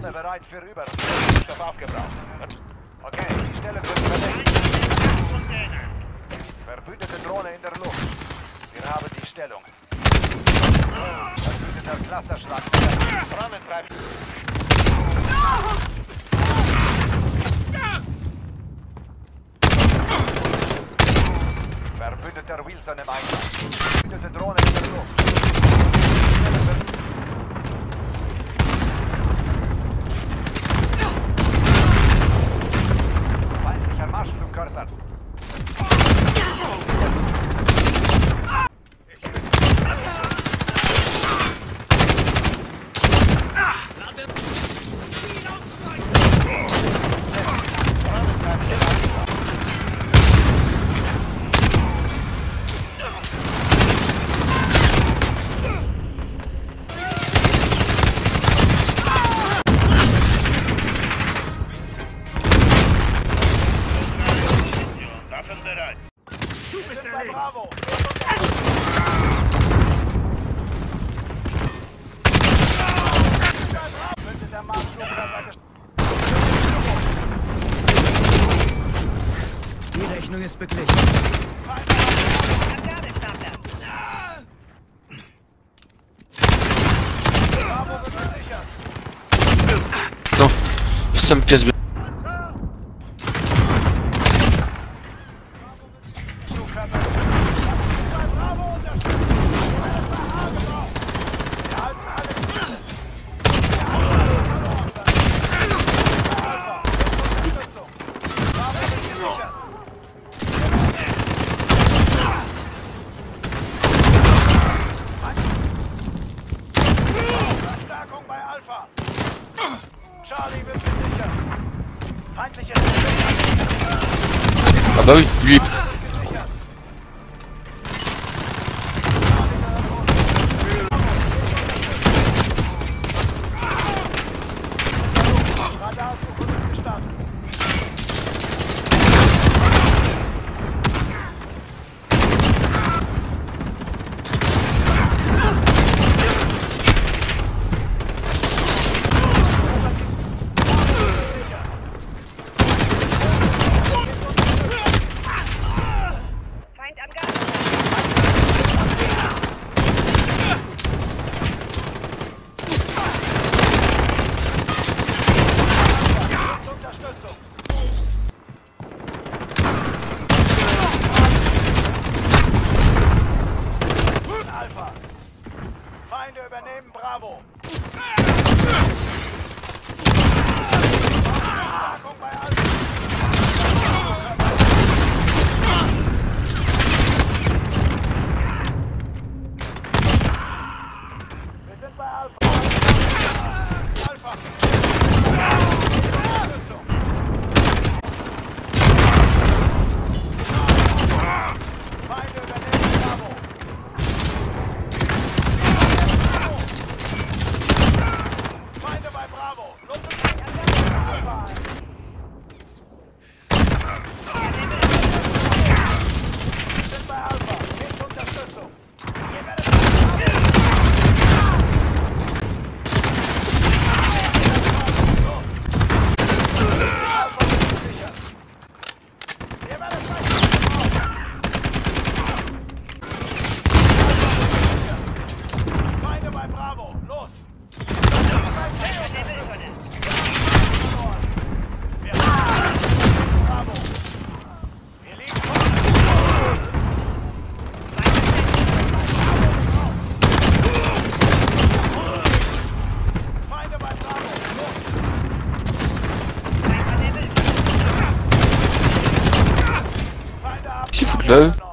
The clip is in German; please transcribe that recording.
Drohne bereit für Stoff aufgebraucht. Okay, die Stelle wird verdeckt. Verbündete Drohne in der Luft. Wir haben die Stellung. Verbündeter Clusterschlag. Rahmentreib. Verbündeter Wilson im Einsatz. Verbündete Drohne in der Luft. Feindlicher Marschflugkörper. Bravo! Die Rechnung ist beglichen. No, chcę pies. Charlie wird gesichert. Feindliche Aber wie? Radarsuche wird gestartet. Feinde übernehmen Bravo. Bei Alpha. Wir sind bei Alpha. Alpha. Feinde übernehmen Bravo. Feinde bei Bravo. Wir sind bei Alpha. Gebt Unterstützung. Ihr werdet Alpha ist sicher. Ihr werdet Feinde bei Bravo. Los. Bravo. Wir liegen Feinde bei Bravo. Feinde ab.